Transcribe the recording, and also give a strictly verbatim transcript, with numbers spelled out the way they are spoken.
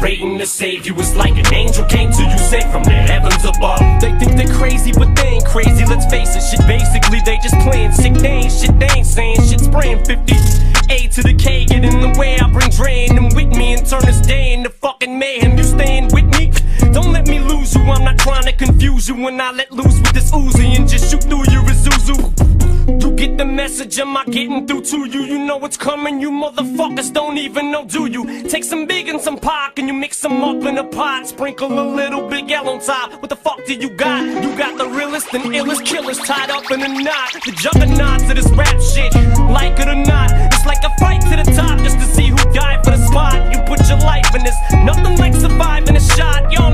waiting to save you. It's like an angel came to you sent from the heavens above. They think they're crazy, but they ain't crazy, let's face it. Shit, basically they just playing sick. They ain't shit, they ain't saying shit. Spraying fifty A to the K, get in the way. I bring Dre and them with me and turn this day into fucking mayhem. You staying with me? Don't let me lose you. I'm not trying to confuse you when I let loose with this Uzi and just shoot through your Isuzu. You get the message, am I getting through to you? You know what's coming, you motherfuckers don't even know, do you? Take some big and some Pac and you mix them up in a pot. Sprinkle a little Big L on top. What the fuck do you got? You got the realest and illest killers tied up in a knot. The juggernauts of this rap shit, like it or not. It's like a fight to the top just to see who died for the spot. You put your life in this, nothing like surviving a shot, yo.